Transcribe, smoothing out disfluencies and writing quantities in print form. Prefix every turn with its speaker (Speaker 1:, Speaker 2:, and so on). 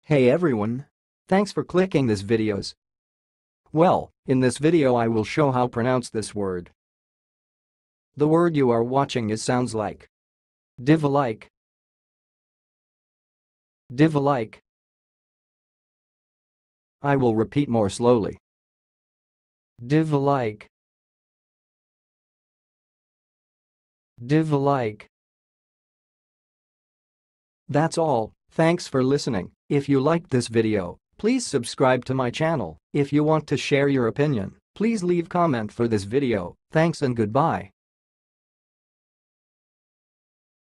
Speaker 1: Hey everyone! Thanks for clicking this videos. Well, in this video I will show how pronounce this word. The word you are watching sounds like dɪvəlaɪk. Dɪvəlaɪk. I will repeat more slowly. Dɪvəlaɪk. Dɪvəlaɪk. That's all. Thanks for listening. If you liked this video, please subscribe to my channel. If you want to share your opinion, please leave comment for this video. Thanks and goodbye.